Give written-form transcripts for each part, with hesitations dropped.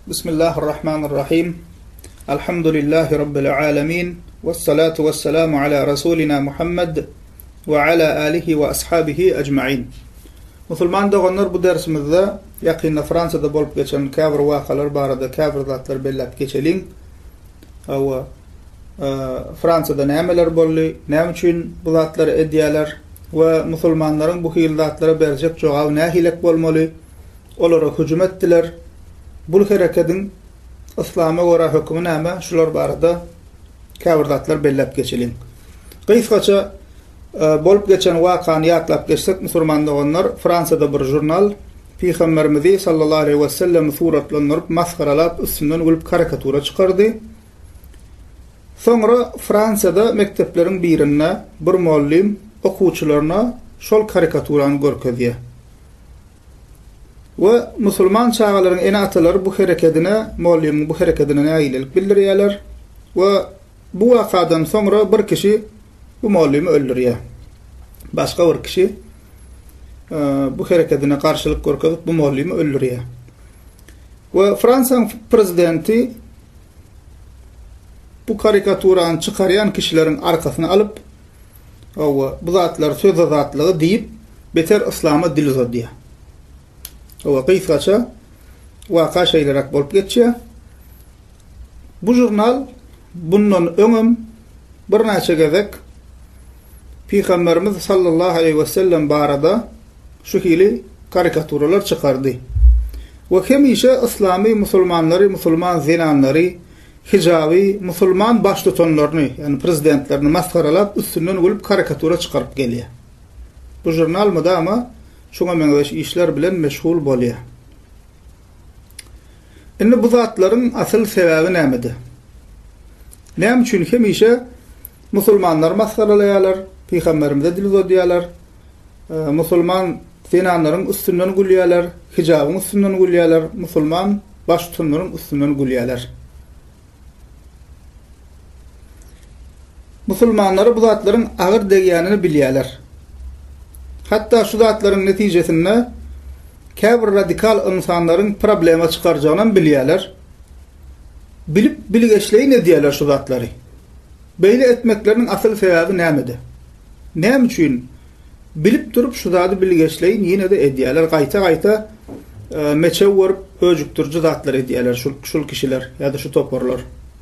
Bismillahirrahmanirrahim. Elhamdülillahi Rabbil alemin. Vessalatu vesselamu ala Rasulina Muhammed ve ala alihi ve ashabihi ecma'in. Musulman doğanlar bu dersimizde yakında Fransa'da bolup geçen kafir vakalar barada kafir zatlar bellap geçelim. Fransa'da nämeler bolly, näme üçin bu zatlar ediyalar ve musulmanların bu hil zatlara berjek jogaby nähilek bolmaly? Olara hücum etdiler. Bu hareketin İslam'a göre hükmü näme? Şular barada kafir zatlar bellap geçelim. Kıysaça bolup geçen wakany ýatlap geçsek musulman doğanlar Fransa'da bir jurnal Peygamberimiz sallallahu aleyhi ve sellem suratlanıp maskaralap üstünden gülüp karikatura çıkardı. Sonra Fransa'da mekteplerin birine bir muallim okuwçylaryna şol karikaturany görkezýär. Ve musulman çağalaryň enatalary bu hareketine, muallimin bu hareketine näýilik bildirýärler ve bu wakadan sonra bir kişi bu muallimi öldürýär. Başka bir kişi bu hareketine karşılık görkezip bu muallimi öldürýär. Ve Fransa prezidenti bu karikaturany çıkaryan kişilerin arkasyna alıp bu zatlar söz zatlygy diýip beter İslam'a dil uzadýar. O kıysaça waka şeýlerak bolup geçýär. Bu jurnal bundan öňüm bir näçe gezek Peygamberimiz sallallahu aleyhi ve sellem barada şu hili karikaturalar çıkardı. Ve hemişe İslami musulmanları, musulman zinanları, hijabi, musulman baş tutanlaryny, yani prezidentlerini maskaralap üstünden gülüp karikatura çıkarıp gelýär. Bu jurnal mudama şoňa meňzeş işler bilen meşgul bolýar. Indi bu zatlaryň asyl sebebi nämedir? Näme üçin hemişe musulmanlar maskaralaýarlar, Peygamberimize dil uzadýarlar, musulman zinanlaryň üstünden gülýärler, hijabyň üstünden gülýärler, musulman baş tutanlaryň üstünden gülýärler. Musulmanlar bu zatlaryň agyr degýänini bilýärler. Hatta şu zatlaryň netijesinde käbir radikal insanlaryň problema çykarjagyny bilýärler. Bilip bilgeçleýin edýärler şu zatlary. Beýle etmekleriň asyl sebebi nämedir? Näme üçin bilip durup şu zady bilgeçleýin ýene de edýärler, gaýta meçewwer öjükdirji zatlar edýärler şul kişiler ýa-da şu toparlar.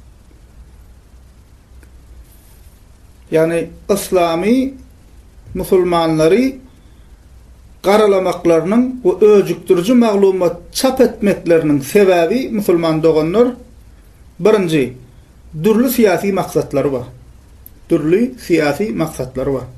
Yani İslami musulmanları garalamaklarynyň we öjükdirji maglumat çap etmekleriniň sebebi musulman doğanlar birinci dürli siyasi maksatları var. Dürli siyasi maksatları var.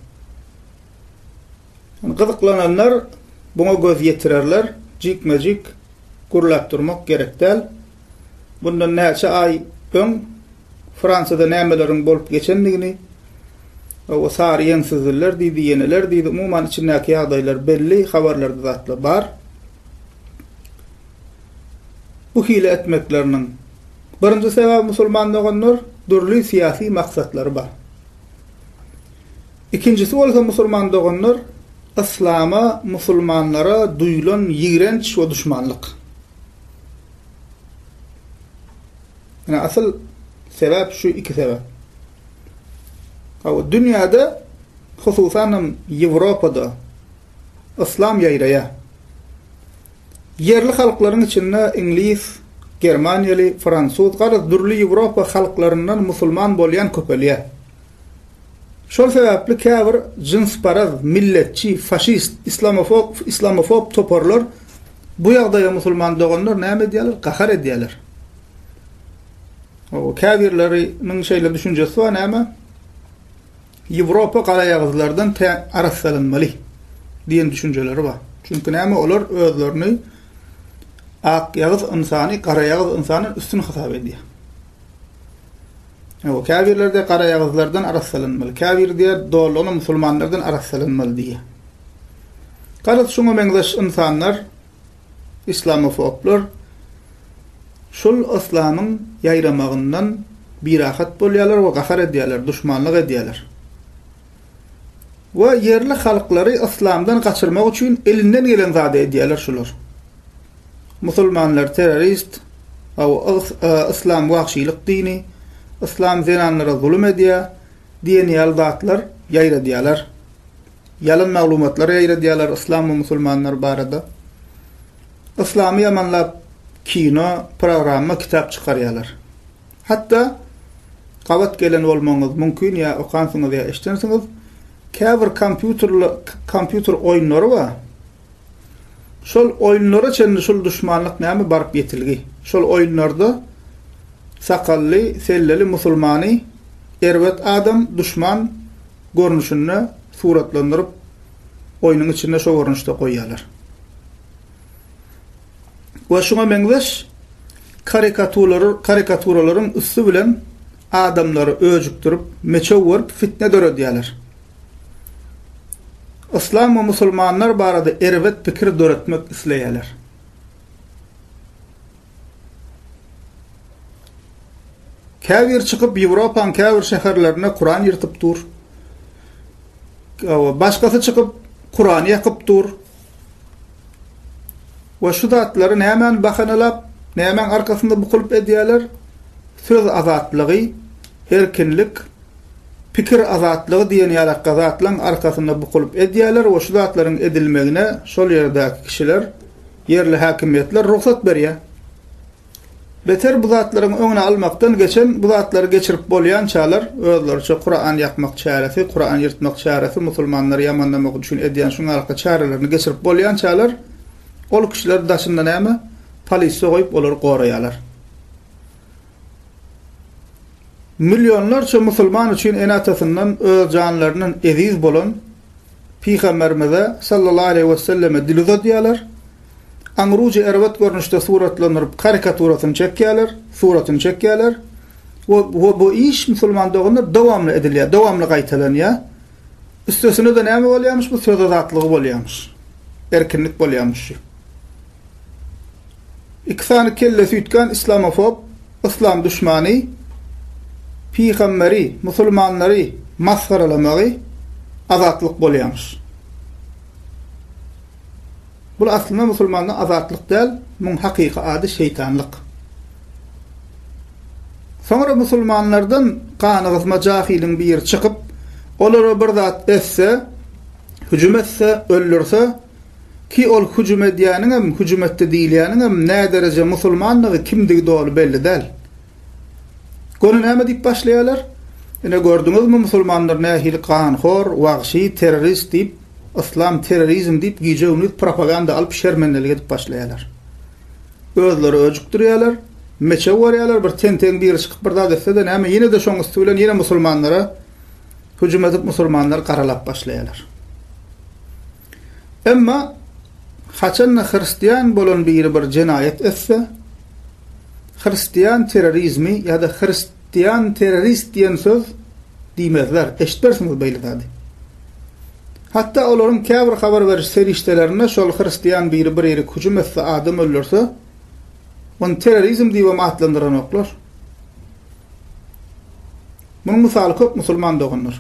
Gyzyklananlar buna göz ýetirerler, jikmejik gurlap durmak gerek däl. Bundan näçe ay öň Fransada nämeleriň bolup geçendigini o sariyen sözler diýdi, ýeneler diýdi, umuman içindäki ýagdaýlar belli, habarlarda zatly bar. Bu hile etmekleriniň birinji sebebi musulman doğanlar dürli siyasi maksatlary bar. İkincisi bolsa musulman doğanlar İslam'a, musulmanlara duýulan ýigrenç we düşmanlyk. Yani asyl sebep şu iki sebep. Dünyada, hususan Ýewropada İslam ýaýraýar. Yerli halklaryň içinde İngiliz, Germaniýaly, Fransuz, garaz dürli Ýewropa halklaryndan musulman bolýan köpelýär. Şol sebäpli käbir jinsparaz, milletçi, faşist, islamofob toparlar bu ýagdaýda musulman doğanlar näme edýärler? Gahar edýärler. O käbirleriň şeýle düşünjesi we näme? Ýewropa gara ýagızlardan araslanmaly diýen düşünjeleri bar. Çünki näme olar özlerini ak ýagız insany, gara ýagız insanyň üstün hasap edýär. O kafirler de gara ýagızlardan araslanmaly. Kafir diýer doluny musulmanlardan araslanmaly diýär. Garaz şoňa meňzeş insanlar, islamofoblar şol islamyň ýaýramagyndan birahat bolýarlar we gahar edýärler, düşmanlyk edýärler. Ve yerli halkları İslam'dan kaçırmak için elinden gelen zade edýärler şular. Musulmanlar terörist, İslam wahşilik dini, İslam zenanlara zulüm ediyor diyen yaldatlar yayra diyorlar. Yalan maglumatlar yayra diyorlar İslam ve Müslümanlar barada. İslami yamanlap kino, programma, kitap çıkarıyorlar. Hatta qabat gelen olmanız mümkün ya okansınız ya eştensiniz. Käbir kompüter oyunları var. Şol oyunlara çenli şol düşmanlık näme barıp yetilgi. Şol oyunlarda sakallı, selleli, musulmani, erwet adam düşman görünüşünü suratlandırıp oyunun içinde şo görünüşde koyuyorlar. Ve şuna mengdeş karikaturaların üstü bilen adamları öjüktürüp meçe fitne dörö diyorlar. İslam ve Müslümanlar barada erwet pikir döretmek isleýärler. Käbir çıkıp Ýewropaň käbir şäherlerine Kur'an ýyrtyp dur. Başkası çıkıp Kur'an ýakyp dur. Ve şu zatları nämen bahanalap, nämen arkasında bukulup edýärler? Söz azatlygy, erkinlik, pikir azatlygy diýen ýalakazatlaryň arkasında bukulup edýärler we şu zatlaryň edilmegine şol ýerdäki kişiler, yerli häkimetler ruhsat berýär. Beter bu zatlaryň öňüne almakdan geçen bu zatlary geçirip bolýan çağlar özleriçe Kur'an ýakmak çäresi, Kur'an ýyrtmak çäresi, musulmanlary ýamanlamak üçin edýän şuň arka çärelerini geçirip bolýan çağlar ol kişiler daşynda näme? Polisiýa goýup olary goraýarlar. Milyonlarca musulman üçün enatasından öz canlarının eziz bolan Peygamberimize sallallahu aleyhi ve selleme dil uzatýarlar. Anruji erwet görnüşde suratlanıp karikaturasyny çekýärler, suratyny çekýärler. Bu iş musulmandygynda dowamly edilýär, dowamly gaýtalanýar. Üstesine de näme bolýarmyş? Bu söz azatlygy bolýarmyş. Erkinlik bolýarmyş. İkisany kelle süýtgen islamofob, islam düşmany Peygamberi, musulmanlary masgaralamagy azatlyk bolýarmyş. Bu aslında musulmanlyň azatlyk däl, muň hakyky ady şeytanlyk. Sonra musulmanlardan qanygyzma jahiliň bir çykyp, olary bir zat etse, hüjüm etse, öldürse ki ol hüjüm edýäniň hem hüjüm etdi diýilýäniň hem nä derece musulmanlygy kimdigi dogry belli däl. Gonu näme diýip başlaýarlar? Ene gördüňizmi musulmanlar nähili qanxor, wagşy, terrorist diýip, İslam terrorizm diýip giýjewni propaganda alyp şermendelik edip başlaýarlar. Özleri öjükdirýärler, meçe görýärler, bir ten bir çykyp bir zat etse de näme ýene de şoň üstülen ýene musulmanlara hüjüm edip musulmanlar garalap başlaýarlar. Emma haçan Hristiyan bolan bir cinayet etse, Hristiyan terrorizmi ya da Hristiyan terörist diýen söz diýmezler. Eşitbersiňiz beýle zady. Hatta olaryň käbir habar beriş serişdelerine şol Hristiyan bir ýere hüjüm etse, adam öldürse, onu terrorizm diýip atlandyran oklar. Munyň misaly köp musulman dogunlar.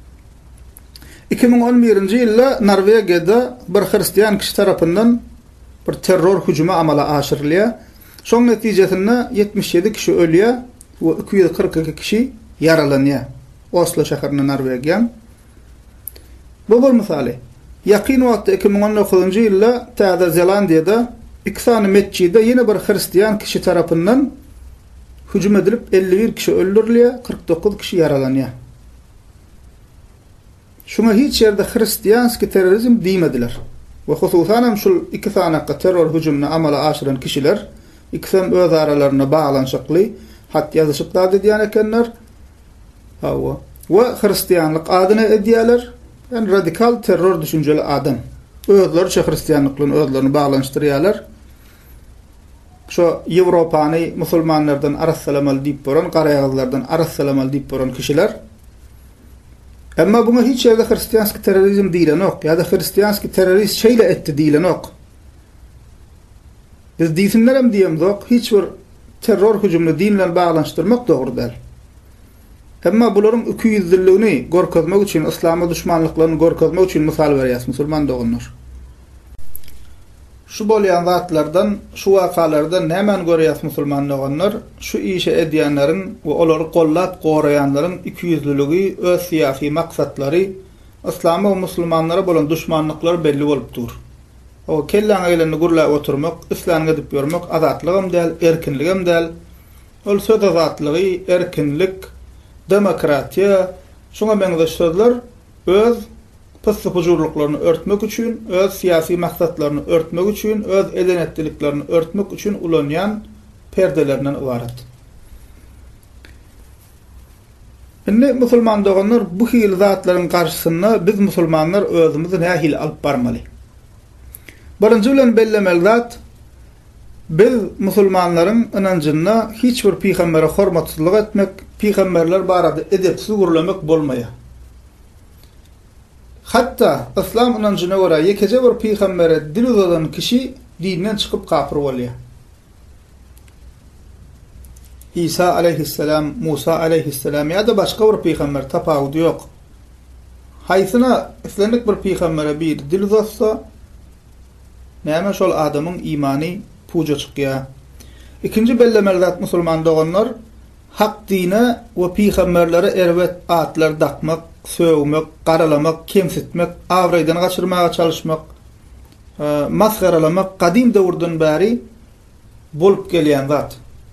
2011-nji ýylda Norwegiýada bir Hristiyan kişi tarapyndan bir terror hüjümi amala aşyrylýar. Şoň netijesinde 77 kişi ölýär we 242 kişi yaralanýar. Oslo şäherinde Norwegiýa. Bu bir misaly. Ýakyn wagtda 2019-njy ýylda Täze Zelandiýada 2 sany mesçide ýene bir Hristiyan kişi tarapyndan hüjüm edilip 51 kişi öldürilýär, 49 kişi yaralanýar. Şuna hiç ýerde Hristiyanski terrorizm diýmediler. Ve hususan hem şul 2 sanaqa terror hüjümini amala aşyran kişiler ikisem öz aralaryna baglanşykly hat ýazyşyplar diýen ekenler. Hawa we Hristiyanlyk adyna edýärler. Yani radikal terror düşünjeli adam. Özleri Hristiyanlyklaryny özlerini baglanşdyrýarlar. Şo Ýewropany musulmanlardan arassalamal diýip boran, garaýaglardan arassalamal diýip boran kişiler. Emma buna hiç ýerde Hristiyanski terrorizm diýilen ok, ya da Hristiyanski terrorist şeýle etdi diýilen ok. Biz diýsinlerem diýems ok, hiç bir terror hüjümini din bilen baglanşdyrmak dogry däl. Emma bularyň 200-ýyllygyny görkezmek üçin, islama düşmanlyklaryny görkezmek üçin misal berýär musulman dogunlar. şu bolýan zatlardan, şu wakalardan nämen görýäs musulmanlar, şu işe edýänlerin we olary gollap goraýanlaryň ikiyüzlüligi, öz siyasi maksatlary, İslam'a we musulmanlara bolan düşmanlyklary belli bolup dur. O kelläň eýleni gurlap oturmak, İslam'a edip ýörmek azatlygym däl, erkinligim däl. Ol söz azatlygy, erkinlik, demokratiýa, şoňa benzer sözler öz pyssypyjurlyklaryny örtmek üçin, öz siyasi maksatlaryny örtmek üçin, öz edenetliliklerini örtmek üçin ulanýan perdelerinden ibaret. Indi musulman doganlar bu hil zatlaryň karşysynda biz musulmanlar özümizi nähil alyp barmaly? Birinji bilen bellemel zat, biz musulmanlaryň inancynda hiç bir peýgambere hormatsyzlyk etmek, peýgamberler barada edepsiz gurulamak bolmaýar. Hatta İslam inancına göre yekece bir peýgambere dil uzadan kişi dinden çıkıp kafir bolýar. İsa aleyhisselam, Musa aleyhisselam ya da başka bir peýgamber tapawudy ýok. Haýsyna islendik bir peýgambere bir dil uzatsa, näme şol adamyň imany puja çykýar. İkinci bellemel zat musulman doganlar, hak dine we peýgamberlere erwet atlar dakmak, sövmek, garalamak, kemsitmek, awraýdan gaçyrmaga çalışmak, masgaralamak kadim döwürden bäri bolup gelýän zat.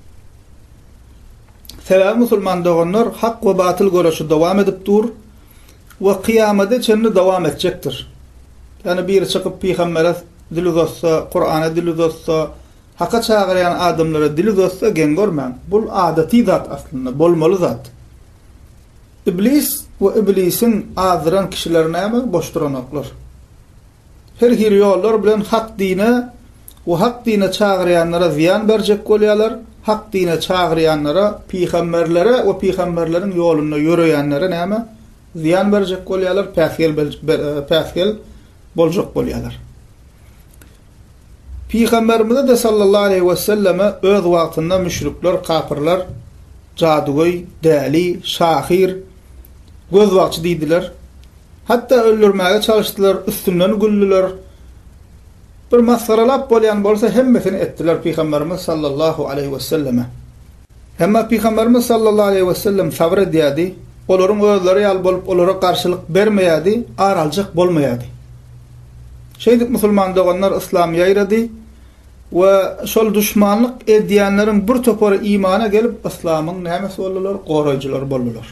Sebäbi musulman doganlar hak we batyl görüşi dowam edip dur we kıyamada çenni dowam etjekdir. Yani bir çykyp peýgambere dil uzatsa, Qur'ana dil uzatsa, haka çağırayan adamlara dil uzatsa gen görmän. Bul adaty zat aslında, bolmaly zat. İblis we iblisin azdıran kişilerine näme boşduranoklar. Her ýollar bilen hak dine we hak dine çağırayanlara ziyan berjek bolýarlar. Hak dine çağırayanlara, peýgamberlere we peýgamberleriň ýolunda ýöreýänlere näme ziyan berjek bolýarlar, päsgel boljak bolýarlar. Peýgamberimiz de sallallahu aleyhi ve selleme öz wagtynda müşrikler, kafirler, jadugoý, däli, şahir, gözwagçy diýdiler. Hatta öldürmäge çalışdylar, üstünden güldüler. Bir masgaralap bolýan bolsa hemmesini etdiler Peýgamberimiz sallallahu aleyhi ve selleme. Hemma Peýgamberimiz sallallahu aleyhi ve sellem sabr edýärdi. Olaryň özleri ýal bolup olara garşylyk bermeýärdi, araljak bolmaýardy. Şeýdip musulman doganlar İslam ýaýrady we şol düşmanlyk edýänleriň bir topary imana gelip İslamyň nämesi boldular, goraýjylar boldular.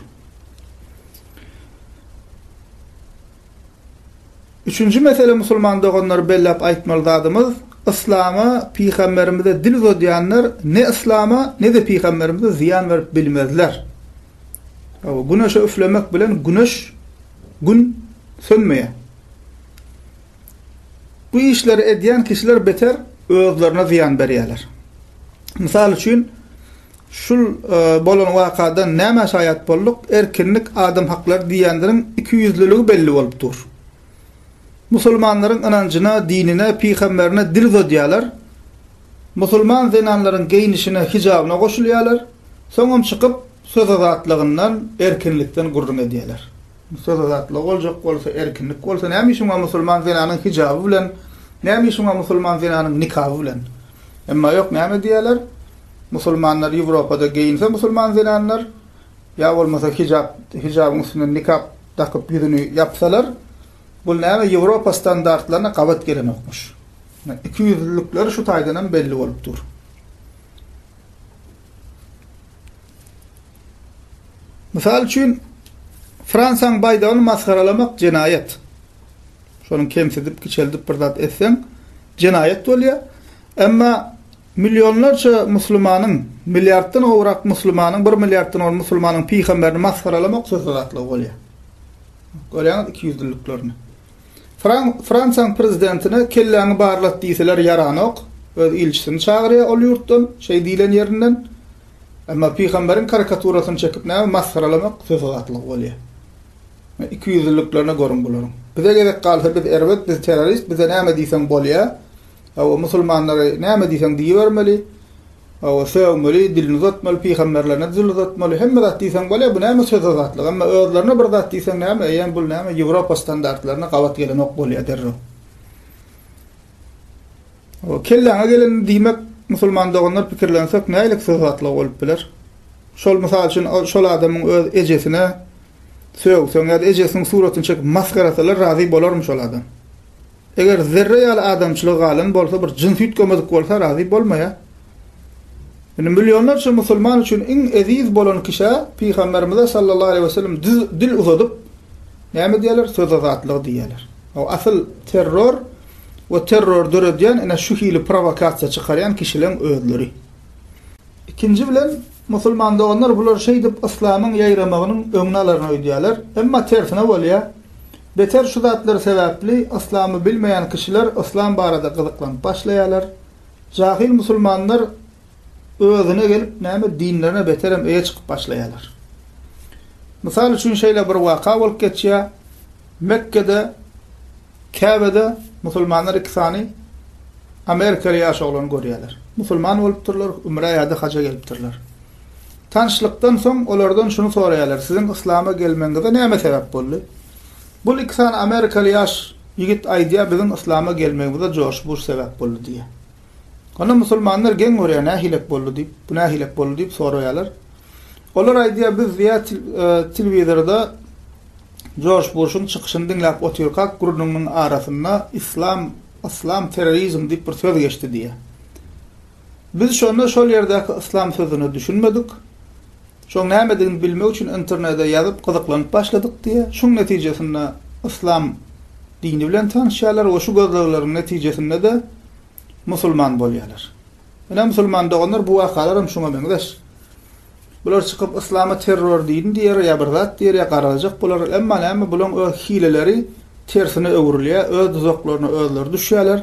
Üçüncü mesele musulman doganlar bellap aýtmaly zadymyz, İslama peýgamberimize dil uzatýanlar ne İslama ne de peýgamberimize ziyan berip bilmezler. Güneşe üflemek bilen güneş gün sönmeýär. Bu işleri edýän kişiler beter özlerine ziyan berýärler. Misal üçin şul bolan wakadan näme şaýat bolduk? Erkinlik, adam hakları diýenleriň ikiyüzlüligi belli bolup dur. Musulmanlaryň inancına, dinine, peýgamberine dil uzatýarlar. Musulman zenanlaryň geyinişine, hijabyna goşulýarlar. Soňam çykyp söz azatlygyndan, erkinlikden gurrun edýärler. Söz azatlygy boljak bolsa, erkinlik bolsa, näme şuňa musulman zenanyň hijaby bilen, näme şuňa musulman zenanyň nikahy bilen. Emma ýok, näme diýerler? Musulmanlar Ýewropada geyinse musulman zenanlar, ýa bolmasa hijabyň üstüne nikap takyp ýüzüni ýapsalar, bu näme Ýewropa standartlaryna gabat gelen okmuş. İkiyüzlülükleri şu taýdan belli bolup dur. Misal üçin Fransaň baýdagyny masgaralamak jenayet. Şonuň kemsidip, kiçeldip bir zat etseň jenayet bolýar. Emma milyonlarça musulmanyň, milliarddan gowrak musulmanyň, 1 milliarddan ol musulmanyň peýgamberini masgaralamak söýsatlyk bolýar. Görýäňiz ikiyüzlülüklerini. Fransaň prezidentine kelläňi barlat diýseler yaranok, öz ilçisini çağırýar ol ýurtdan, şeý diýilen ýerinden. Emma peýgamberiň karikaturasyny çekip näme masgaralamak söýsatlyk bolýar. İkiyüzlülüklerine görün bularyň. Bize gerek galsa biz erwet, biz terörist, bize näme diýseň bolýar. Awa musulmanlara näme diýseň diýermeli. Awa söýmeli, dilini uzatmaly, peýgamberlerine dil uzatmaly. Hemme zat diýseň bolýar, bu näme söz azatlyk. Emma özlerine bir zat diýseň näme, ýa bu näme Ýewropa standartlaryna gabat gelen ok bolýar derre. O kelläňe gelen diýmek musulman doganlar pikirlensek näýlik sıfatly bolup biler. Şol mysal üçin şol adamyň öz ejesine söýsöň ýa-da ejesiniň suratyny çekip maskarasalar razy bolarmy şol adam? Eger zerre ýaly adamçylyk galan bolsa, bir jins ýetgemedik bolsa razy bolmaýa. Yani milyonlarca musulman üçin iň eziz bolan kişi Peygamberimiz sallallahu aleyhi ve sellem dil uzadyp näme diýerler? Söz azatlygy diýerler. O asıl terror we terror dörediýän ene şu hili provokasiýa çykarýan kişileň özleri. İkinci bilen musulman doganlar bular şey dip islamyň ýaýramagynyň öňüne alaryny öýdýärler. Emma tersine bolýar. Beter şu zatlar sebäpli islamy bilmeýän kişiler islam barada gyzyklanyp başlaýarlar. Jahil musulmanlar özüne gelip näme dinlerine beterem öýe çykyp başlaýarlar. Misal üçin şeýle bir waka bolup geçýär. Mekke'de, Kabe'de musulmanlar ikisani Amerikalı ýaşaglaryny görýärler. Musulman bolupdyrlar, umra ýa-da haja gelipdirler. Tanışlykdan soň olardan şunu soraýarlar: "Siziň islama gelmeňize näme sebäp boldy?" Bu ikisani Amerikalı ýaş ýigit aýdýar, "Biziň islama gelmeňize George Bush sebäp boldy" diýe. Ona musulmanlar gen görýär, "Nähilek boldy" diýip, "Bu nähilek boldy" diýip soraýarlar. Olar aýdýar, "Biz telewizorda George Bush'un çykyşyny dinläp oturýak, gurunnyň arasynda islam terrorizm diýip bir söz geçdi" diýe. Biz şonu şol ýerdäki islam sözüni düşünmedik. Şoň nämedigini bilmek üçin internetde ýazyp gyzyklanyp başladyk diýe. Şoň netijesinde islam dini bilen tanışýarlar we şu gözlegilerin netijesinde de musulman bolýarlar. Ene musulman doganlar bu wakalarym şoňa benzeş. Bular çykyp islama terror diýin diýer, ýa bir zat diýer, ýa garajak bular. Emma näme bulan öz hileleri tersine öwürilýär, öz dozaklaryna özleri düşýärler.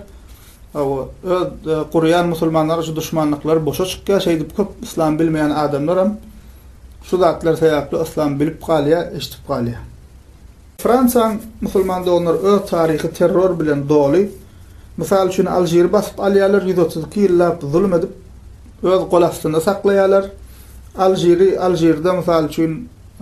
Öz Kur'an musulmanlar şu düşmanlıklar boşa çykýar, şey dip köp islam bilmeýän adamlar hem şu zatlar sebäpli islam bilip galýar, eşitip galýar. Fransa musulman doganlar öz taryhy terror bilen doly. Misal üçin Aljery basyp alýarlar, 132 ýyllap zulm edip öz gol astynda saklaýarlar. Aljery'de misal üçin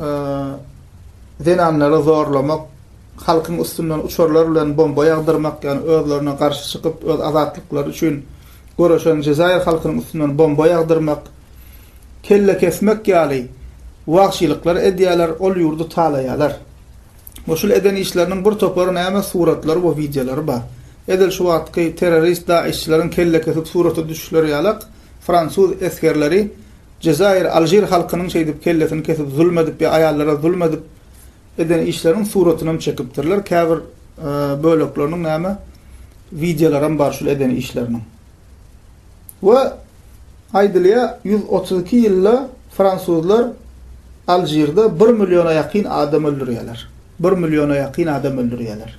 zenanlary zorlamak, halkyň üstünden uçurlar bilen bomba ýagdyrmak, ýani özlerine garşy çykyp öz azatlyklary üçin görüşen Jezair halkynyň üstünden bomba ýagdyrmak, kelle kesmek ýaly wagşylyklar edýärler, ol ýurdu talaýarlar. Moşul eden işleriniň bir topary näme suratlary we videolary bar. Edil şu wagtky terrorist daişçileriň kelle kesip suraty düşüşleri ýalak Fransuz eskerleri Jezair, Aljer halkynyň şeýdip kellesini kesip zulmedip ýa aýallara zulmedip eden işleriň suratyny çekipdirler. Käbir bölekleriniň näme videolarym bar şol eden işleriniň. We aýdylýa 132 ýylda Fransuzlar Aljer'de 1 milyona ýakyn adam öldürýärler. 1 milyona ýakyn adam öldürýärler.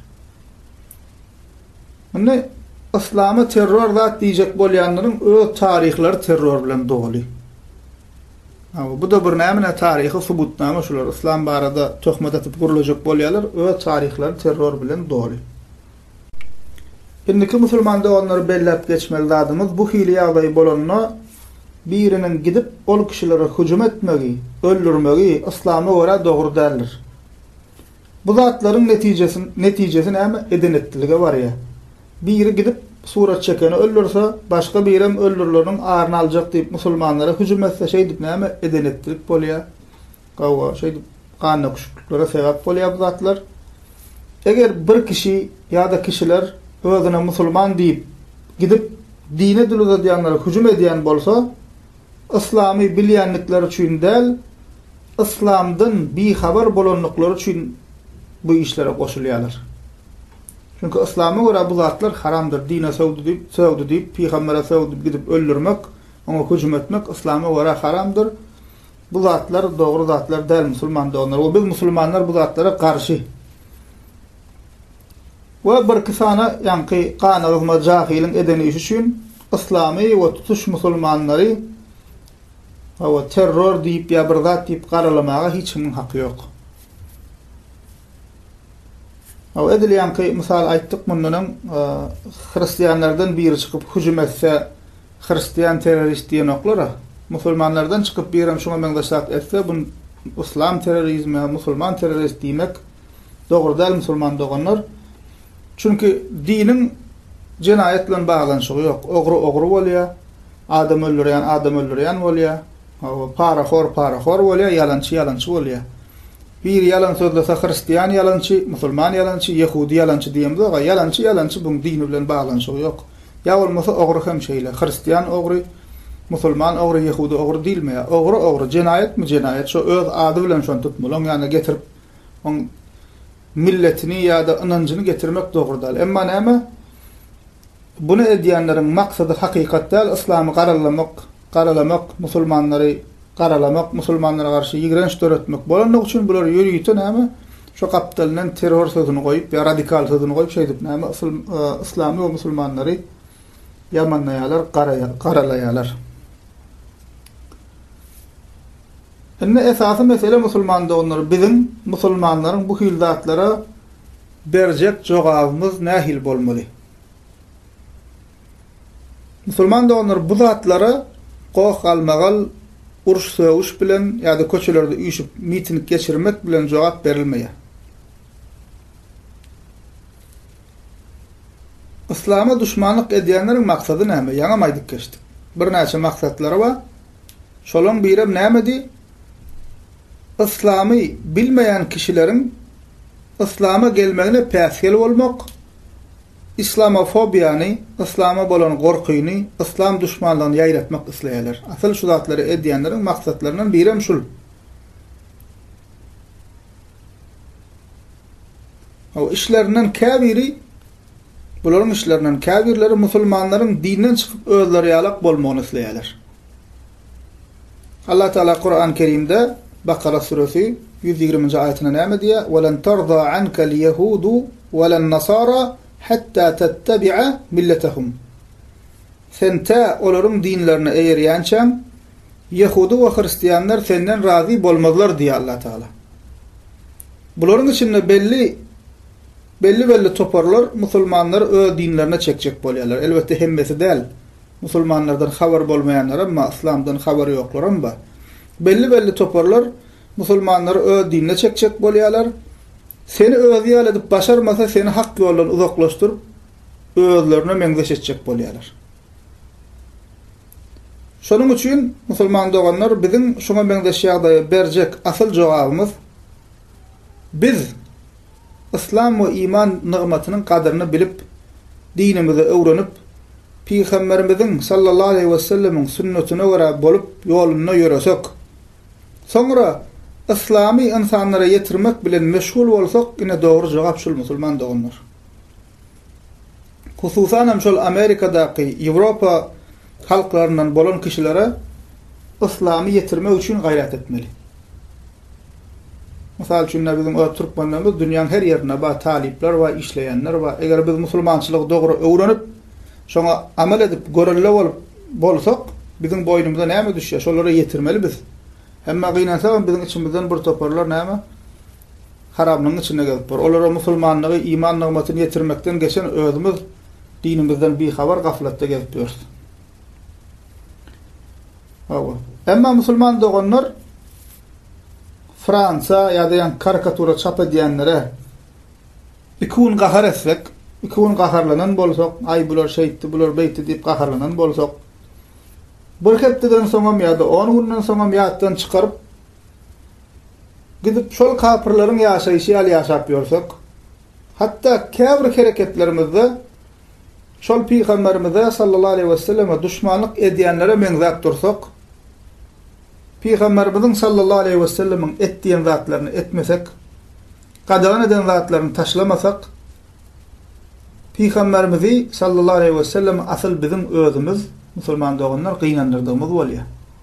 Mene islamy terror zat diýjek bolýanlaryň öz taryhlary terror bilen doly. Bu da bir näme taryhy subutnama şular islam barada töhmet atyp guruljak bolýarlar, öz taryhlary terror bilen doly. Indiki musulman doganlary bellep geçmeli zadymyz bu hili ýagdaý bolanyna birinin gidip ol kişilere hücum etmegi, öldürmegi islama göre dogry däldir. Bu zatlaryň neticesi näme edenetdiligi bar ya. Biri gidip surat çekeni öldürse, başga birem öldürülürün aryny aljak diýip musulmanlara hüjüm etse şey diýip näme edenetdilik bolýar. Gawa şey diýip ganyň kuşuklara sebäp bolýar bu zatlar. Eger bir kişi ýa-da kişiler özüne musulman diýip gidip dine dil uzadýanlara hüjüm edýän bolsa, islamy bilýänlikleri üçin däl, islamdan bihabar bolanlykları üçin bu işlere goşulýarlar. Çünkü islama göre bu zatlar haramdır. Dine söwdi diýip, peýgambere söwdi gidip öldürmek, ona hüjüm etmek islama göre haramdır. Bu zatlar dogry zatlar däl musulman doganlar. O biz musulmanlar bu zatlara garşy. We bir kysana ýanky ganylygyma jahiliň edeni iş üçin islamy we tutuş musulmanlary terror diýip ýa bir zat diýip garalamaga hiç kimin haky ýok. Edil ýanky misal aýtdyk mundan hristiýanlardan biri çykyp hüjüm etse hristiýan terrorist diýen oklara, musulmanlardan çykyp birem şoňa meňdeşlik etse bu islam terrorizmi, musulman terrorist diýmek dogry däl musulman doganlar. Çünkü dinin Cinayet bilen bağlanşygy ýok. Ogry bolýar, adam öldürýän bolýar, paraxor bolýar, ýalançy bolýar. Bir yalan sözlese Hristiyan yalançy, musulman yalançy, Yahudi yalançy diýemdi, aga yalançy bu dini bilen bağlanşygy ýok. Ya bolmasa ogry hem şeýle. Hristiyan ogry, musulman ogry, Yahudi ogry diýilmeýär. Ogry cinayet mi cinayet? Şo öz ady bilen şonu tutmaly, ýani getirip on milletini ýa-da ynanjyny getirmek dogry däl. Emma näme? Bunu edýänleriň maksady hakykat däl, islamy garalamak, musulmanlara garşy ýigrenç töretmek. Bolanlyk üçin bular ýürüýte näme? Şo kapitalyň terror sözüni goýup, ýa radikal sözüni goýup şeýdip näme? Islamy we musulmanlary ýamanlaýarlar, garalaýarlar. Enne esasy mesele musulmanda onlar bizim musulmanlaryň bu hildatlara berjek jogabymyz nähil bolmaly? Musulman da onlar bu zatlara qoq almagal uruş söwüş bilen ýa-da köçelerde üýşüp miting geçirmek bilen jogap berilmeýär. Islama düşmanlyk edýänleriň maksady näme? Ýa-da maýdyk geçdik. Bir näçe maksatlary bar. Şolaryň biri nämedi? Islamy bilmeýän kişileriň Islama gelmegine päsgel bolmak, İslamofobiýany, İslama bolan gorkyny, İslam düşmanlygyny ýaýratmak isleýärler. Asıl şu zatlary edýänleriň maksatlarynyň biri hem şul. O işlerinden käbiri, bularyň işlerinden käbirleri musulmanlaryň dininden çykyp özleri ýalak bolmagyny isleýärler. Allah Taala Kur'an-ı Kerimde Bakara suresi 120. ayetine näme diýär? "Welen tarda ankal yehudu welen nasara hatta tattabi'a milletahum." Sen ta olaryň dinlerini eýerýänçem, Yahudi we Hristiýanlar senden razy bolmazlar diýär Allah Taala. Bularyň içinde belli toparlar musulmanlar öz dinlerine çekjek bolýarlar. Elbette hemmesi däl. Musulmanlardan habar bolmaýanlar amma İslamdan habary ýoklar amma belli toparlar musulmanları öz dinine çekjek bolýarlar. Seni özü ýal edip başarmasa seni hak ýoldan uzaklaşdyryp özlerine meňzeş etjek bolýarlar. Şonuň üçin musulman doganlar bizim şoňa meňzeş ýagdaýa berjek asyl jogabymyz biz İslam we iman nygmatynyň kadryny bilip dinimizi öwrenip Peygamberimiziň sallallahu aleyhi we sellemiň sünnetine görä bolup ýoluny ýöresek, sonra İslami insanlara yetirmek bilen meşgul bolsak, ine doğru jogap şol musulman doganlar. Hususan hem şol Amerikadaky, Ýewropa halklarynyň bolan kişilere İslami yetirmek üçin gaýrat etmeli. Misal üçin bizim Türkmenlerimiz dünýäniň her ýerine ba talipler we işleýänler we eger biz musulmançylygy dogry öwrenip şoňa amel edip görelle bolsak, bizim boýnumyzda näme düşýär? Şolary yetirmeli biz. Hemme gynansa bizim içimizden bir toparlar näme? Harabnyň içine gelip bar. Olara musulmanlygy, iman nygmatyny yetirmekden geçen özümüz dinimizden bir habar gaflatda gelip ýörüs. Hawa. Emma musulman doganlar Fransa ýa-da karikatura çap edýänlere ikun gahar etsek, ikun gaharlanan bolsak, ay bular şeýtdi, bular beýtdi diýip gaharlanan bolsak, bir hepdeden soňam ýa-da 10 günden soňam ýatdan çykaryp gidip şol kapyrlaryň ýaşaýyşy ýaly ýaşap ýörsak, hatda käbir hereketlerimizde şol Peygamberimize sallallahu aleyhi we selleme düşmanlyk edýänlere meňzäp dursak, Peygamberimiziň sallallahu aleyhi we sellemiň etdiýän zatlaryny etmesek, gadagan eden zatlaryny taşlamasak, Peygamberimizi sallallahu aleyhi we sellem asyl bizim özümüz musulman doganlar gynandyrdygymyz bolýar.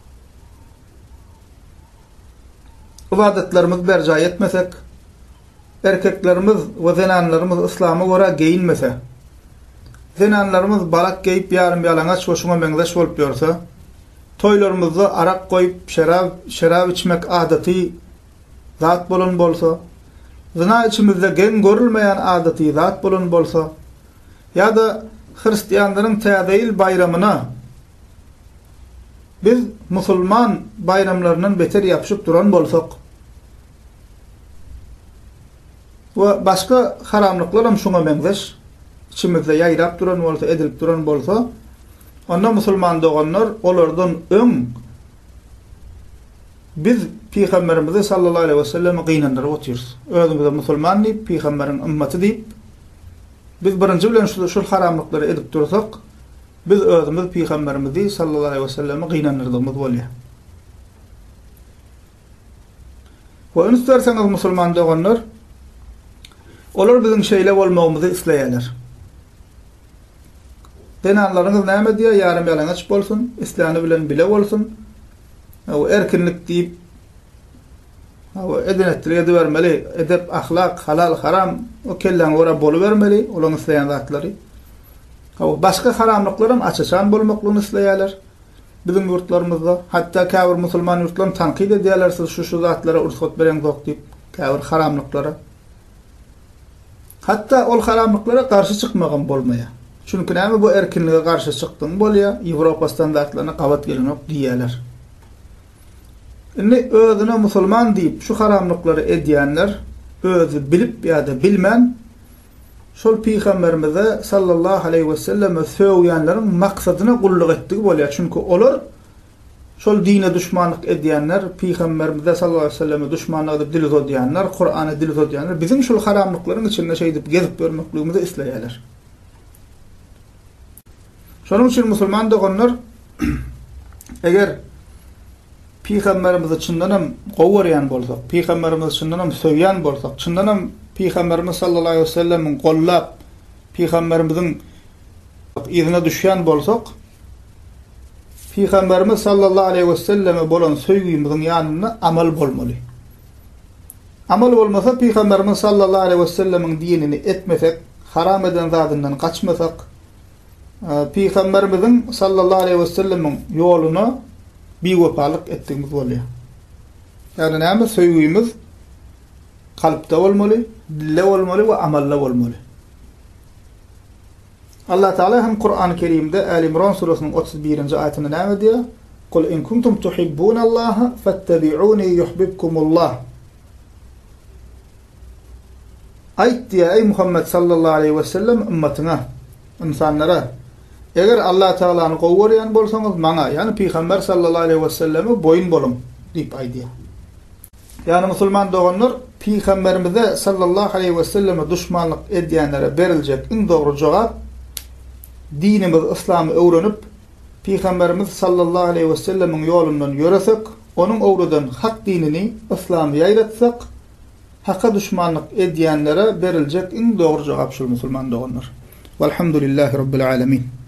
Ibadetlerimiz berja etmesek, erkeklerimiz we zenanlarymyz İslama görä giyinmese, zenanlarymyz balak giyip ýarym ýalaňaç we şoňa meňzeş bolup ýörse, toýlarymyzda arak goýup şerab içmek adaty zat bolan bolsa, zina içimizde gen görülmeýän adaty zat bolan bolsa, ýa-da Hristiýanlaryň täzeýil bayramyna biz musulman bayramlarynyň beter ýapyşyp duran bolsak we başga haramlyklar hem şoňa meňzeş, içimizde yayrap duran bolsa, edilip duran bolsa, onda musulman doganlar olardan öň biz Peygamberimizi sallallahu aleyhi ve sellem gynandyryp oturýarys. Özümizde musulman diýip, Peygamberiň ümmaty diýip, biz birinji bilen şu haramlyklary edip dursak, biz özümüz Peygamberimizi sallallahu aleyhi ve sellem gynandyrdygymy bolýar. Ve isterseňiz musulman doganlar, olar bizim şeýle bolmagymyzy isleýärler. Denanlaryňyz näme diýär? Yarım ýalaňaç bolsun, islamy bilen bile bolsun. O erkinlik diýip, o edenetleri bermeli, edep, ahlak, halal, haram, o kellen ora boluvermeli, olaň isleýän zatlary. O başga haramlyklarym açaçan bolmaklygyny isleýärler. Bizim yurtlarymyzda, hatta käbir musulman yurtlaryny tanqid edýärler, siz şu zatlara ursat beren zok diýip, käbir haramlyklara. Hatta ol haramlyklara karşı çykmagan bolmaýar. Çünki näme bu erkinlige karşı çykdyň bolýar, Ýewropa standartlaryna gabat gelenok diýerler. Indi özüne musulman diýip şu haramlyklary edýänler, özü bilip ýa-da bilmän, şol Peygamberimize sallallahu aleyhi ve sellem söýýänleriň maksadyna gullyk etdigi bolýar. Çünki olar şol dine düşmanlyk edýänler, Peygamberimize sallallahu aleyhi ve sellem düşmanlyk edip dil uzadýanlar, Kur'any dil uzadýanlar, bizim şol haramlyklaryň içinde şeý edip gezip görmekligimizi isleýärler. Şonuň üçin musulman doganlar eger Peygamberimizi çyndanam gowurýan bolsak, Peygamberimizi çyndanam söýýän bolsak, çyndanam Peygamberimiz sallallahu aleyhi ve sellem'in gollap, Peygamberimizin izine düşýän bolsak, Peygamberimiz sallallahu aleyhi ve selleme bolan söýgüýümizin ýanyna amal bolmaly. Amal bolmasa Peygamberimiz sallallahu aleyhi ve sellem'in dinini etmesek, haram eden zadından kaçmasak, Peygamberimizin sallallahu aleyhi ve sellem'in ýoluna biwepalyk etdigimiz bolýar. Yani näme söýgüýümiz kalpda bolmaly, dille bolmaly we amalla bolmaly. Allah Taala hem Kur'an-ı Kerim'de Ali İmran surasının 31-nji aýatyny näme diýär? Kul in kuntum tuhibbunallaha fattabi'uni yuhibbukumullah. Aýt diýär ey Muhammed sallallahu aleyhi ve sellem ümmetina, insanlara, eger Allah Taala'ny gowurýan bolsaňyz maňa, yani Peygamber sallallahu aleyhi ve selleme boyun bolun diýip aýdýar. Yani musulman doganlar Peygamberimize sallallahu aleyhi ve selleme düşmanlyk edýänlere beriljek iň dogry jogap dinimiz İslam'ı öwrenip Peygamberimiz sallallahu aleyhi ve sellemin ýolundan ýöresek, onun öwreden hak dinini İslam'ı ýaýratsak, hakka düşmanlyk edýänlere beriljek iň dogry jogap şol musulman doganlar. Velhamdülillahi rabbil alamin.